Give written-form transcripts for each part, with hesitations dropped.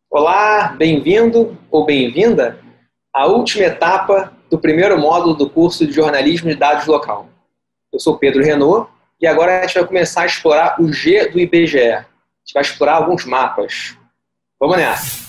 Olá, bem-vindo ou bem-vinda à última etapa do primeiro módulo do curso de Jornalismo de Dados Local. Eu sou Pedro Renaud e agora a gente vai começar a explorar o G do IBGE. A gente vai explorar alguns mapas. Vamos nessa!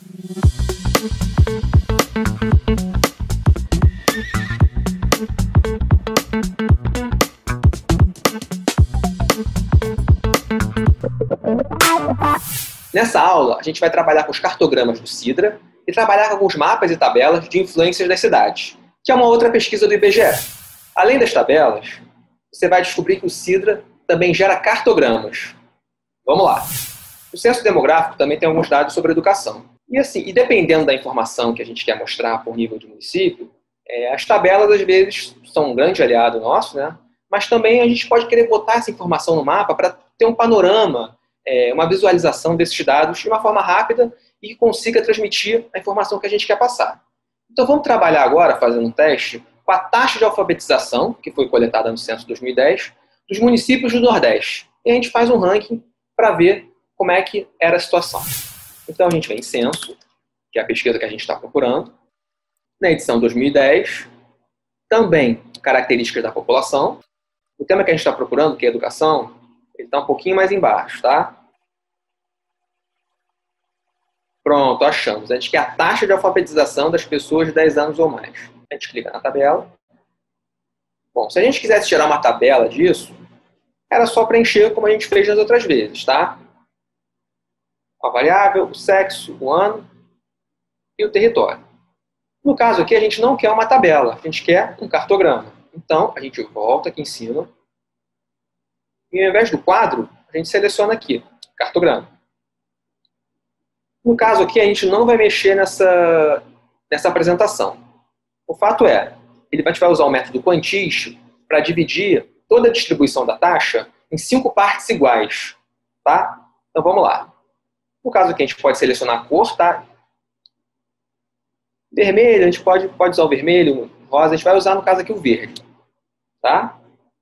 Nessa aula, a gente vai trabalhar com os cartogramas do Sidra e trabalhar com alguns mapas e tabelas de influências das cidades, que é uma outra pesquisa do IBGE. Além das tabelas, você vai descobrir que o Sidra também gera cartogramas. Vamos lá. O censo demográfico também tem alguns dados sobre educação. E dependendo da informação que a gente quer mostrar por nível de município, as tabelas às vezes são um grande aliado nosso, né? Mas também a gente pode querer botar essa informação no mapa para ter um panorama, uma visualização desses dados de uma forma rápida e que consiga transmitir a informação que a gente quer passar. Então vamos trabalhar agora, fazendo um teste, com a taxa de alfabetização, que foi coletada no censo 2010, dos municípios do Nordeste. E a gente faz um ranking para ver como é que era a situação. Então a gente vem em censo, que é a pesquisa que a gente está procurando, na edição 2010, também características da população. O tema que a gente está procurando, que é educação, ele está um pouquinho mais embaixo, tá? Pronto, achamos. A gente quer a taxa de alfabetização das pessoas de 10 anos ou mais. A gente clica na tabela. Bom, se a gente quisesse tirar uma tabela disso, era só preencher como a gente fez nas outras vezes, tá? A variável, o sexo, o ano e o território. No caso aqui, a gente não quer uma tabela, a gente quer um cartograma. Então, a gente volta aqui em cima. E ao invés do quadro, a gente seleciona aqui, cartograma. No caso aqui, a gente não vai mexer nessa apresentação. O fato é, a gente vai usar o método quantis para dividir toda a distribuição da taxa em 5 partes iguais. Tá? Então vamos lá. No caso aqui, a gente pode selecionar a cor, tá? Vermelho, a gente pode usar o vermelho, rosa, a gente vai usar no caso aqui o verde. Tá?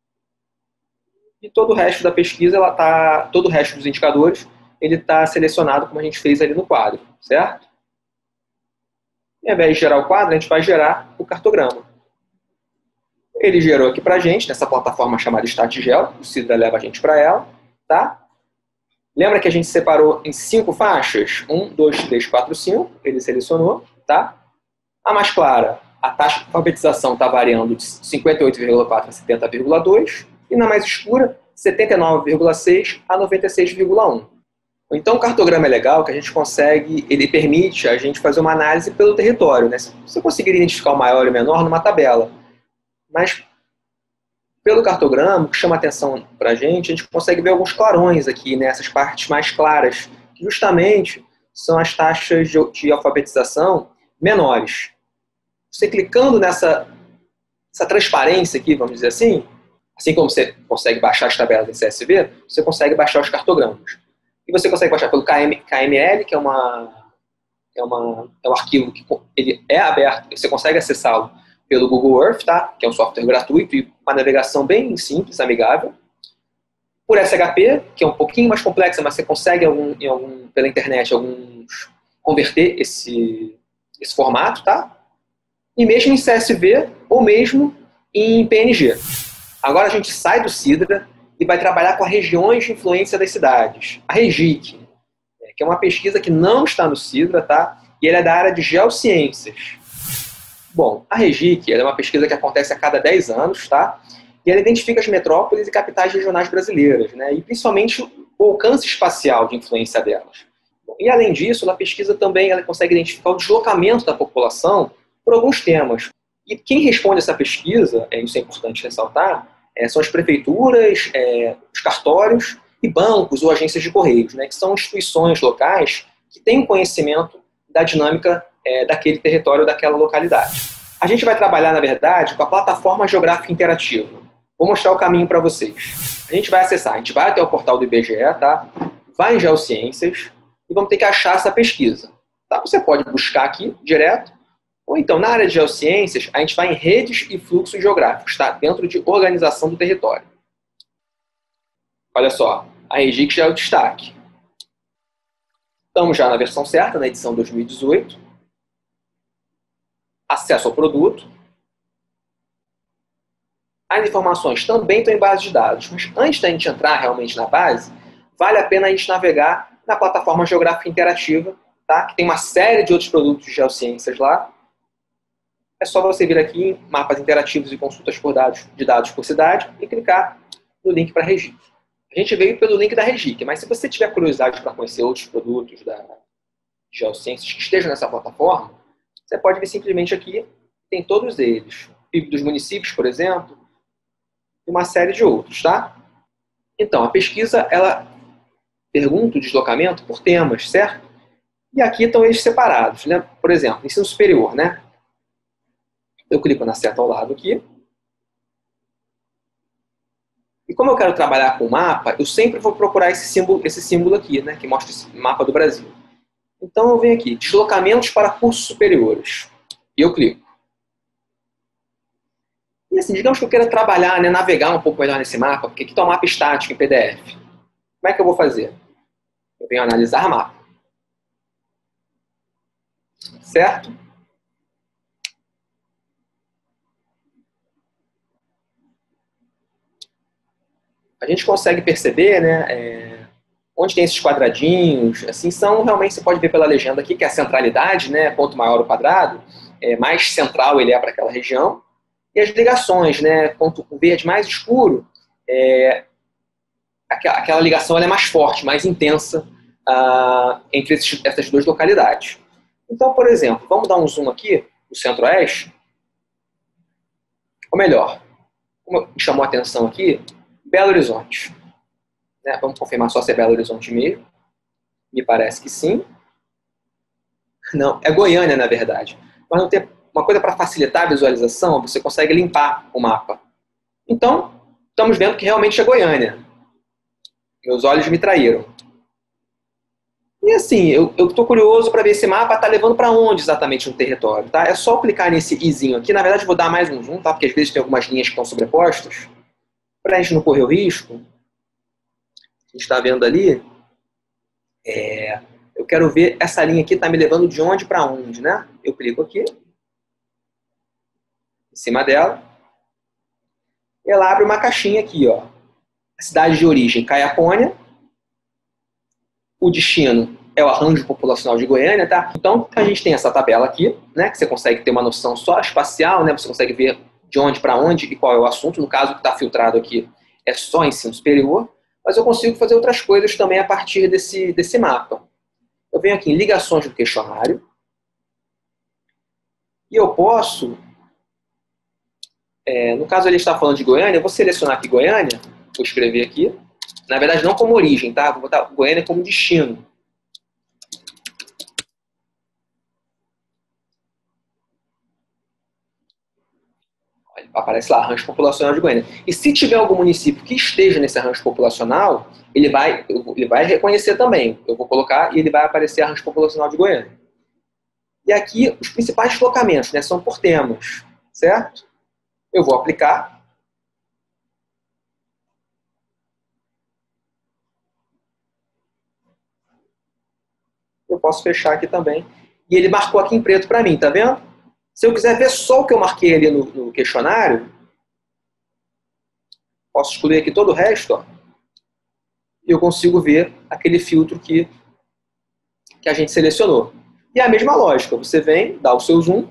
E todo o resto da pesquisa, todo o resto dos indicadores, ele está selecionado como a gente fez ali no quadro, certo? E ao invés de gerar o quadro, a gente vai gerar o cartograma. Ele gerou aqui para a gente, nessa plataforma chamada StatGel, o Sidra leva a gente para ela, tá? Lembra que a gente separou em 5 faixas? 1, 2, 3, 4, 5, ele selecionou, tá? A mais clara, a taxa de alfabetização está variando de 58,4 a 70,2, e na mais escura, 79,6 a 96,1. Então, o cartograma é legal, que a gente consegue, ele permite a gente fazer uma análise pelo território, né? Você conseguiria identificar o maior e o menor numa tabela, mas pelo cartograma, o que chama atenção para a gente consegue ver alguns clarões aqui, né? Essas partes mais claras, que justamente são as taxas de alfabetização menores. Você clicando nessa transparência aqui, vamos dizer assim como você consegue baixar as tabelas em CSV, você consegue baixar os cartogramas. E você consegue baixar pelo KML, que é um arquivo que ele é aberto, você consegue acessá-lo pelo Google Earth, tá? Que é um software gratuito e uma navegação bem simples, amigável. Por SHP, que é um pouquinho mais complexa, mas você consegue pela internet converter esse formato, tá? E mesmo em CSV ou mesmo em PNG. Agora a gente sai do Sidra e vai trabalhar com as regiões de influência das cidades. A REGIC, que é uma pesquisa que não está no Sidra, tá? E ela é da área de geociências. Bom, a REGIC é uma pesquisa que acontece a cada 10 anos, tá? E ela identifica as metrópoles e capitais regionais brasileiras, né? E principalmente o alcance espacial de influência delas. Bom, e além disso, a pesquisa também ela consegue identificar o deslocamento da população por alguns temas. E quem responde essa pesquisa, isso é importante ressaltar, são as prefeituras, os cartórios e bancos ou agências de correios, né, que são instituições locais que têm conhecimento da dinâmica daquele território, daquela localidade. A gente vai trabalhar, na verdade, com a plataforma geográfica interativa. Vou mostrar o caminho para vocês. A gente vai acessar, a gente vai até o portal do IBGE, tá? Vai em Geociências e vamos ter que achar essa pesquisa. Tá? Você pode buscar aqui direto, ou então, na área de geociências, a gente vai em redes e fluxos geográficos, tá? Dentro de organização do território. Olha só, a REGIC já é o destaque. Estamos já na versão certa, na edição 2018. Acesso ao produto. As informações também estão em base de dados, mas antes da gente entrar realmente na base, vale a pena a gente navegar na plataforma Geográfica Interativa, tá? Que tem uma série de outros produtos de geociências lá. É só você vir aqui em mapas interativos e consultas de dados por cidade e clicar no link para Regic. A gente veio pelo link da Regic, mas se você tiver curiosidade para conhecer outros produtos da geociências que estejam nessa plataforma, você pode vir simplesmente aqui, tem todos eles. O PIB dos municípios, por exemplo, e uma série de outros, tá? Então, a pesquisa, ela pergunta o deslocamento por temas, certo? E aqui estão eles separados, né? Por exemplo, ensino superior, né? Eu clico na seta ao lado aqui. E como eu quero trabalhar com o mapa, eu sempre vou procurar esse símbolo aqui, né? Que mostra esse mapa do Brasil. Então eu venho aqui, deslocamentos para cursos superiores. E eu clico. E assim, digamos que eu queira trabalhar, né, navegar um pouco melhor nesse mapa, porque aqui está um mapa estático em PDF. Como é que eu vou fazer? Eu venho analisar mapa. Certo? A gente consegue perceber, né, onde tem esses quadradinhos, assim, são realmente, você pode ver pela legenda aqui, que é a centralidade, né, quanto maior o quadrado, mais central ele é para aquela região. E as ligações, né? Quanto o verde mais escuro, aquela ligação ela é mais forte, mais intensa entre essas duas localidades. Então, por exemplo, vamos dar um zoom aqui no centro-oeste. Ou melhor, como me chamou a atenção aqui, Belo Horizonte. Né? Vamos confirmar só se é Belo Horizonte mesmo. Me parece que sim. Não, é Goiânia, na verdade. Mas não tem uma coisa para facilitar a visualização, você consegue limpar o mapa. Então, estamos vendo que realmente é Goiânia. Meus olhos me traíram. E assim, eu estou curioso para ver esse mapa está levando para onde exatamente no território. Tá? É só clicar nesse izinho aqui. Na verdade, vou dar mais um zoom, tá? Porque às vezes tem algumas linhas que estão sobrepostas. Para a gente não correr o risco, a gente está vendo ali, eu quero ver essa linha aqui está me levando de onde para onde, né? Eu clico aqui. Em cima dela, e ela abre uma caixinha aqui, ó. A cidade de origem, Caiapônia. O destino é o arranjo populacional de Goiânia, tá? Então, a gente tem essa tabela aqui, né? Que você consegue ter uma noção só espacial, né? Você consegue ver de onde para onde e qual é o assunto. No caso, o que está filtrado aqui é só ensino superior. Mas eu consigo fazer outras coisas também a partir desse mapa. Eu venho aqui em ligações do questionário. E eu posso... no caso ele está falando de Goiânia, eu vou selecionar aqui Goiânia, vou escrever aqui, na verdade não como origem, tá? Vou botar Goiânia como destino. Aparece lá, arranjo populacional de Goiânia. E se tiver algum município que esteja nesse arranjo populacional, ele vai reconhecer também. Eu vou colocar e ele vai aparecer arranjo populacional de Goiânia. E aqui os principais deslocamentos, né, são por temas, certo? Eu vou aplicar. Eu posso fechar aqui também. E ele marcou aqui em preto para mim, tá vendo? Se eu quiser ver só o que eu marquei ali no questionário, posso excluir aqui todo o resto, ó, e eu consigo ver aquele filtro que a gente selecionou. E é a mesma lógica, você vem, dá o seu zoom,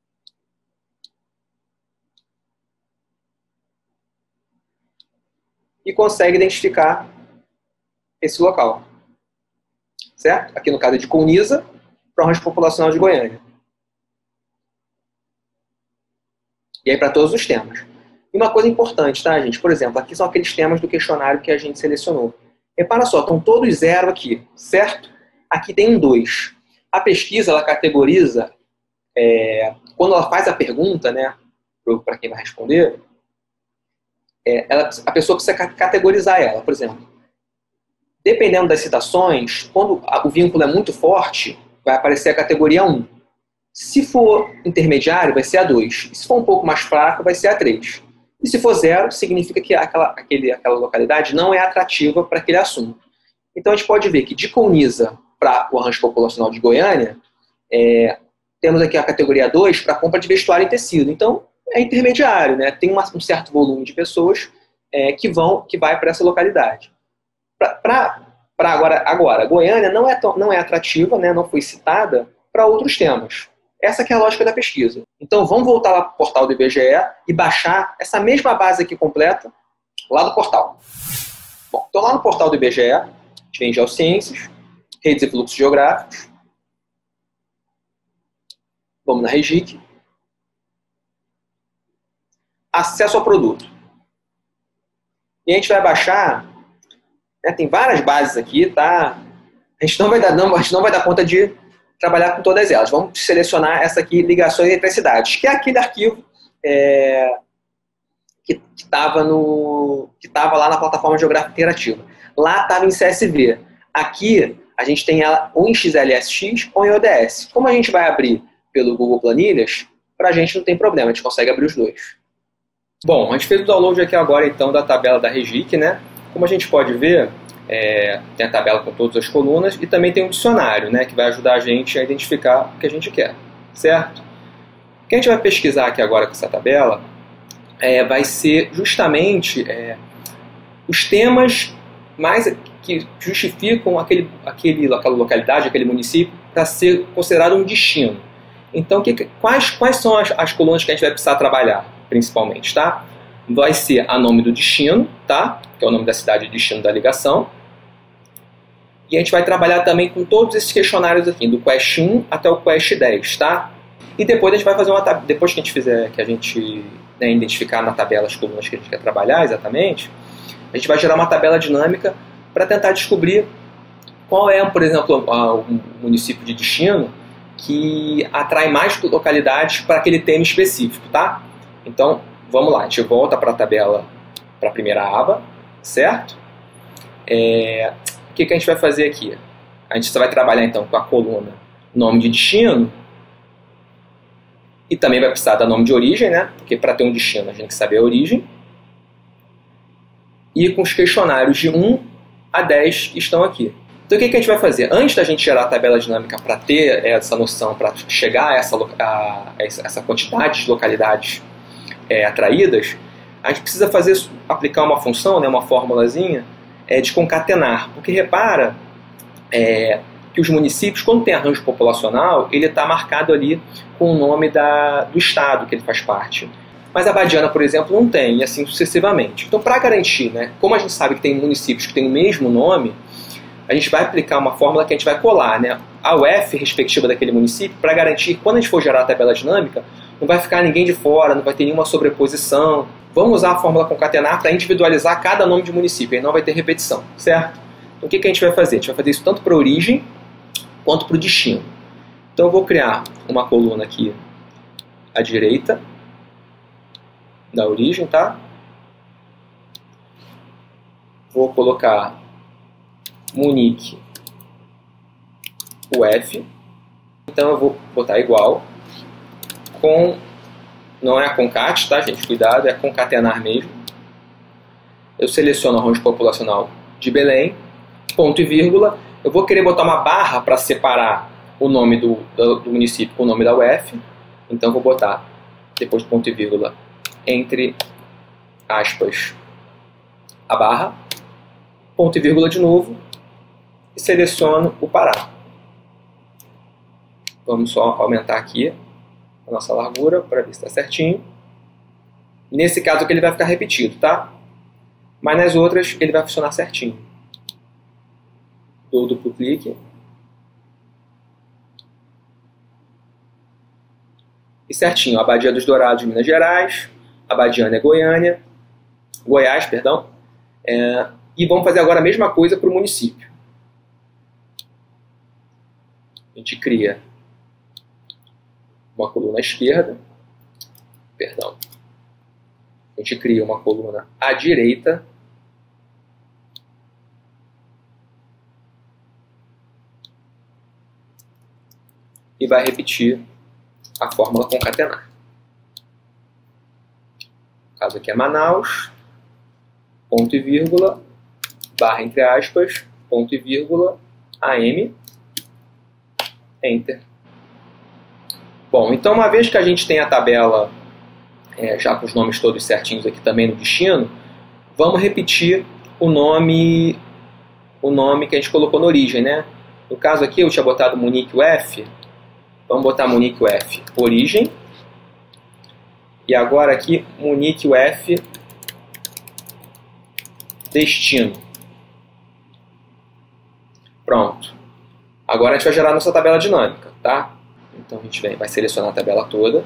e consegue identificar esse local. Certo? Aqui no caso é de Colniza, para o rancho populacional de Goiânia. E aí para todos os temas. E uma coisa importante, tá, gente? Por exemplo, aqui são aqueles temas do questionário que a gente selecionou. Repara só, estão todos zero aqui, certo? Aqui tem um 2. A pesquisa, ela categoriza, quando ela faz a pergunta, né, para quem vai responder, a pessoa precisa categorizar ela. Por exemplo, dependendo das citações, quando o vínculo é muito forte, vai aparecer a categoria 1. Se for intermediário, vai ser a 2. Se for um pouco mais fraco, vai ser a 3. E se for 0, significa que aquela localidade não é atrativa para aquele assunto. Então a gente pode ver que de Colniza para o arranjo populacional de Goiânia, temos aqui a categoria 2 para compra de vestuário e tecido. Então, é intermediário, né? Tem um certo volume de pessoas que vai para essa localidade. Agora, Goiânia não é atrativa, né? Não foi citada para outros temas. Essa que é a lógica da pesquisa. Então, vamos voltar lá para o portal do IBGE e baixar essa mesma base aqui completa lá do portal. Bom, então lá no portal do IBGE, a gente vem em Geociências, Redes e Fluxos Geográficos. Vamos na Regic. Acesso ao produto. E a gente vai baixar, né, tem várias bases aqui, tá? A gente não vai dar conta de trabalhar com todas elas. Vamos selecionar essa aqui, ligações entre as cidades, que é aquele arquivo que estava lá na plataforma geográfica interativa. Lá estava em CSV. Aqui a gente tem ela ou em XLSX ou em ODS. Como a gente vai abrir pelo Google Planilhas, para a gente não tem problema, a gente consegue abrir os dois. Bom, a gente fez o download aqui agora então da tabela da Regic, né? Como a gente pode ver, tem a tabela com todas as colunas e também tem um dicionário, né, que vai ajudar a gente a identificar o que a gente quer, certo? O que a gente vai pesquisar aqui agora com essa tabela vai ser justamente os temas mais que justificam aquela localidade, aquele município, para ser considerado um destino. Então, quais são as colunas que a gente vai precisar trabalhar, principalmente, tá? Vai ser a nome do destino, tá? Que é o nome da cidade e destino da ligação. E a gente vai trabalhar também com todos esses questionários aqui, do Quest 1 até o Quest 10, tá? E depois a gente vai fazer depois que a gente fizer, identificar na tabela as colunas que a gente quer trabalhar exatamente, a gente vai gerar uma tabela dinâmica para tentar descobrir qual é, por exemplo, o município de destino que atrai mais localidades para aquele tema específico, tá? Então, vamos lá, a gente volta para a tabela, para a primeira aba, certo? O que a gente vai fazer aqui? A gente só vai trabalhar então com a coluna nome de destino e também vai precisar da nome de origem, né? Porque para ter um destino a gente tem que saber a origem. E com os questionários de 1 a 10 que estão aqui. Então o que a gente vai fazer? Antes da gente gerar a tabela dinâmica para ter essa noção, para chegar a essa quantidade de localidades atraídas, a gente precisa aplicar uma função, né, uma formulazinha, de concatenar. Porque repara que os municípios, quando tem arranjo populacional, ele está marcado ali com o nome do estado que ele faz parte. Mas a Badiana, por exemplo, não tem, e assim sucessivamente. Então, para garantir, né, como a gente sabe que tem municípios que têm o mesmo nome, a gente vai aplicar uma fórmula que a gente vai colar, né, a UF respectiva daquele município, para garantir que quando a gente for gerar a tabela dinâmica, não vai ficar ninguém de fora, não vai ter nenhuma sobreposição. Vamos usar a fórmula concatenar para individualizar cada nome de município, aí não vai ter repetição, certo? Então, o que a gente vai fazer? A gente vai fazer isso tanto para a origem quanto para o destino. Então, eu vou criar uma coluna aqui à direita da origem, tá? Vou colocar Munique UF. Então, eu vou botar igual não é a concat, tá, gente? Cuidado, é concatenar mesmo. Eu seleciono o arranjo populacional de Belém, ponto e vírgula. Eu vou querer botar uma barra para separar o nome do município com o nome da UF. Então, vou botar, depois do ponto e vírgula, entre aspas, a barra, ponto e vírgula de novo, e seleciono o Pará. Vamos só aumentar aqui a nossa largura para ver se está certinho. Nesse caso aqui ele vai ficar repetido, tá? Mas nas outras ele vai funcionar certinho. Dou duplo clique. E certinho, a Badia dos Dourados, Minas Gerais, a Badiana é Goiás, perdão. E vamos fazer agora a mesma coisa para o município. A gente cria uma coluna à esquerda, perdão. A gente cria uma coluna à direita e vai repetir a fórmula concatenar. No caso aqui é Manaus, ponto e vírgula, barra entre aspas, ponto e vírgula, AM, Enter. Bom, então uma vez que a gente tem a tabela já com os nomes todos certinhos aqui também no destino, vamos repetir o nome que a gente colocou na origem, né? No caso aqui eu tinha botado Munique UF, vamos botar Munique UF origem, e agora aqui Munique UF destino. Pronto. Agora a gente vai gerar a nossa tabela dinâmica, tá? Então a gente vai selecionar a tabela toda,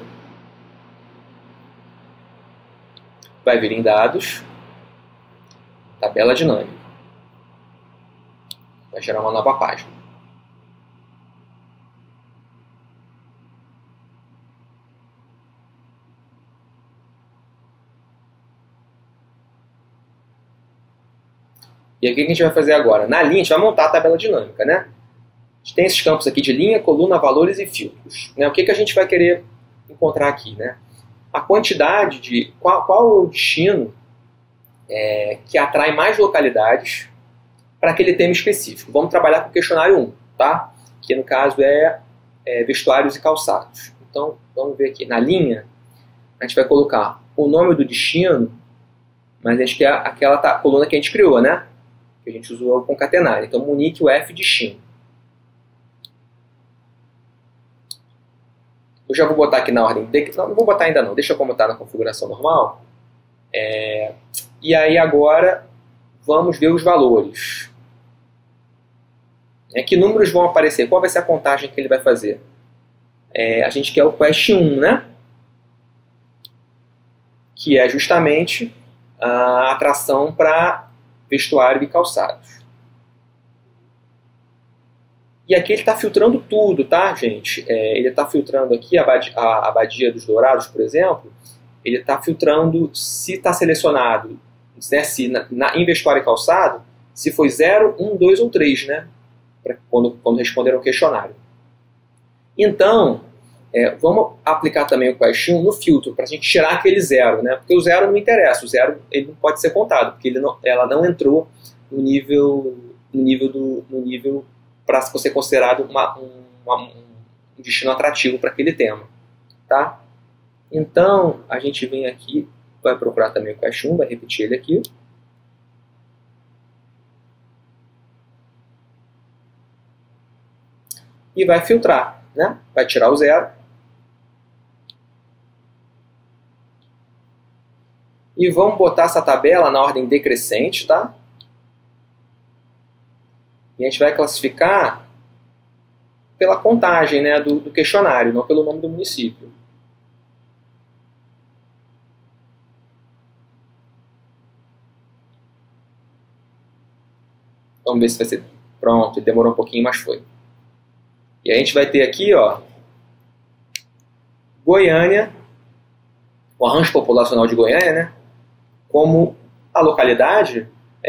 vai vir em dados, tabela dinâmica, vai gerar uma nova página. E aí o que a gente vai fazer agora? Na linha a gente vai montar a tabela dinâmica, né? A gente tem esses campos aqui de linha, coluna, valores e filtros. Né? O que a gente vai querer encontrar aqui? Né? A quantidade de... Qual o destino que atrai mais localidades para aquele tema específico. Vamos trabalhar com o questionário 1, tá? Que no caso é vestuários e calçados. Então, vamos ver aqui. Na linha, a gente vai colocar o nome do destino, mas a gente quer aquela coluna que a gente criou, né? Que a gente usou o concatenário. Então, Munique UF destino. Eu já vou botar aqui na ordem... Não vou botar ainda não, deixa eu como está na configuração normal. E aí agora vamos ver os valores. Que números vão aparecer? Qual vai ser a contagem que ele vai fazer? A gente quer o Quest 1, né? Que é justamente a atração para vestuário e calçados. E aqui ele está filtrando tudo, tá, gente? Ele está filtrando aqui a Abadia dos Dourados, por exemplo. Ele está filtrando se está selecionado, né, se em vestuário e calçado, se foi 0, 1, 2 ou 3, né? Quando responderam o questionário. Então, vamos aplicar também o Quest 1 no filtro, para a gente tirar aquele 0, né? Porque o 0 não interessa, o 0 ele não pode ser contado, porque ela não entrou no nível para ser considerado um destino atrativo para aquele tema, tá? Então, a gente vem aqui, vai procurar também o Quest 1, vai repetir ele aqui. E vai filtrar, né? Vai tirar o 0. E vamos botar essa tabela na ordem decrescente, tá? E a gente vai classificar pela contagem, né, do questionário, não pelo nome do município. Vamos ver se vai ser... Pronto, demorou um pouquinho, mas foi. E a gente vai ter aqui, ó, Goiânia, o arranjo populacional de Goiânia, né, como a localidade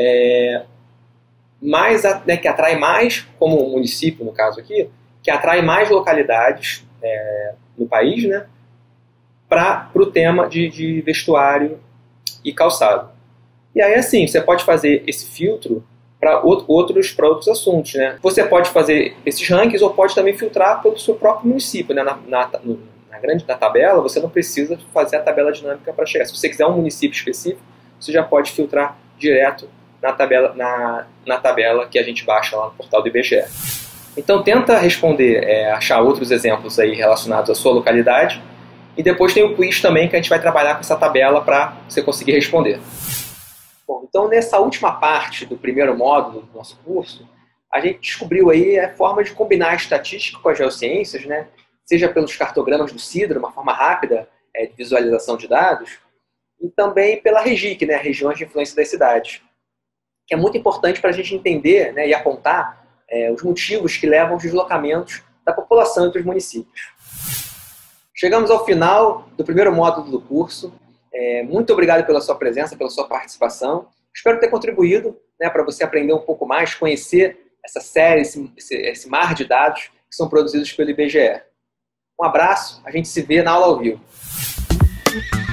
que atrai mais, como o município, no caso aqui, que atrai mais localidades no país, né, para o tema de vestuário e calçado. E aí, assim, você pode fazer esse filtro para outros assuntos, né? Você pode fazer esses rankings ou pode também filtrar pelo seu próprio município, né? Na tabela, você não precisa fazer a tabela dinâmica para chegar. Se você quiser um município específico, você já pode filtrar direto na tabela que a gente baixa lá no portal do IBGE. Então tenta responder, achar outros exemplos aí relacionados à sua localidade, e depois tem o quiz também que a gente vai trabalhar com essa tabela para você conseguir responder. Bom, então nessa última parte do primeiro módulo do nosso curso, a gente descobriu aí a forma de combinar a estatística com as geociências, né? Seja pelos cartogramas do CIDRA, uma forma rápida de visualização de dados, e também pela REGIC, né? Regiões de Influência das Cidades, que é muito importante para a gente entender, né, e apontar os motivos que levam aos deslocamentos da população entre os municípios. Chegamos ao final do primeiro módulo do curso. Muito obrigado pela sua presença, pela sua participação. Espero ter contribuído, né, para você aprender um pouco mais, conhecer essa série, esse mar de dados que são produzidos pelo IBGE. Um abraço, a gente se vê na aula ao vivo.